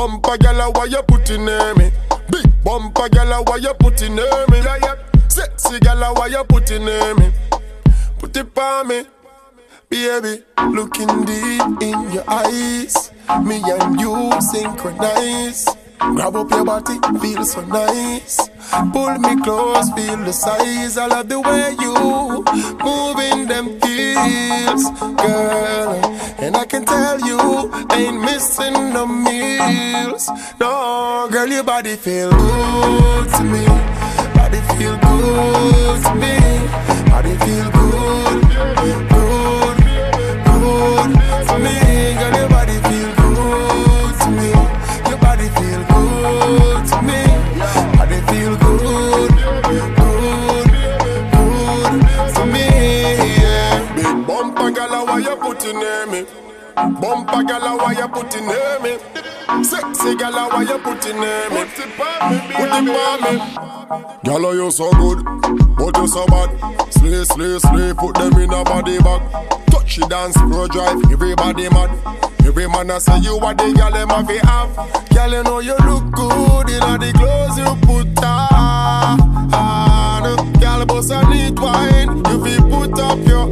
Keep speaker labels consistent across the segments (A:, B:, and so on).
A: bumper gyal, why you putting near me? Big bumper gyal, why you putting near me? Yeah, yeah. Sexy gyal, why you putting near me? Put it on me, baby. Looking deep in your eyes, me and you synchronize. Grab up your body, feel so nice. Pull me close, feel the size. I love the way you moving them heels, girl. And I can tell you ain't missing no meals. No, girl, your body feel good to me. Body feel good to me. Body feel good, good, good to me. Girl, your body feel good to me. Your body feel good to me. Body feel good, good, good to me, yeah. Big bumper gyal, why you putting near me? Bumper gyal, why you putting near me? Sexy gyal, why you putting near me? Put it on me. Gyal, you so good, but you so bad. Slay, slay, slay, put them in a body bag. Touch the dance floor, drive everybody mad. Every man I say you are the gyal them have to have. Gyal, you know you look good in all the clothes you put on. Gyal, boss a neat wine, you feel put up your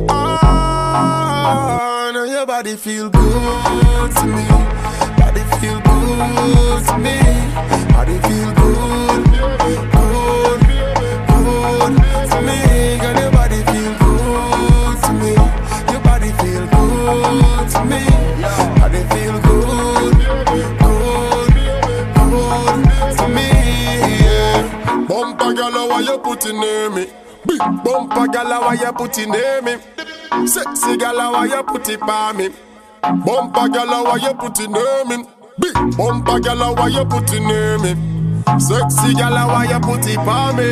A: arm. Your body feel good to me. Body feel good to me. Body feel good, good, good to me. Girl, your body feel good to me. Your body feel good to me. Body feel good, good, good to me, yeah. Bumper gyal, why you putting near me? Big bumper gyal, why you putting near me? Sexy gyal, why you put it on me? Bumper gyal, why you putting near me? Big bumper gyal, why you putting near me? Sexy gyal, why you put it on me?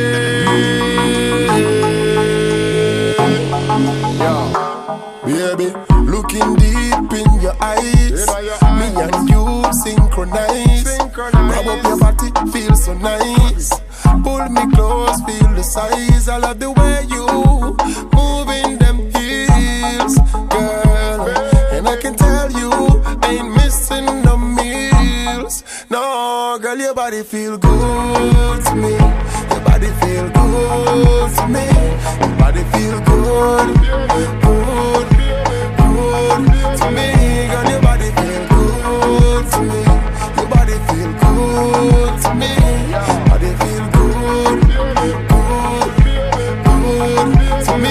A: Yeah, baby, looking deep in your eyes, me and you synchronize. Grab up your body, feel so nice. Pull me close, feel the size. I love the way you moving them heels, girl. And I can tell you ain't missing no meals. No, girl, your body feel good to me. Your body feel good to me. Your body feel good, good, good to me. Girl, your body feel good to me. Your body feel good to me. Body feel good, good, good to me,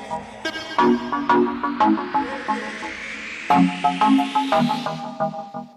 A: yeah.